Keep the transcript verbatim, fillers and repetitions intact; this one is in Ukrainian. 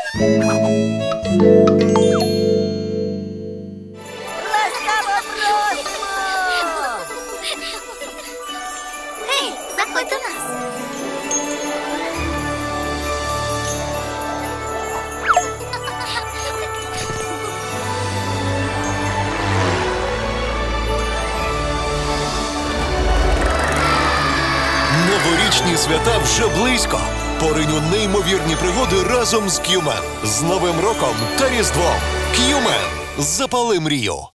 Ласкаво просимо! Гей, заходь до нас. Новорічні свята вже близько. Поринь у неймовірні пригоди разом з К'юмен. З Новим роком та Різдвом. К'юмен. Запали мрію.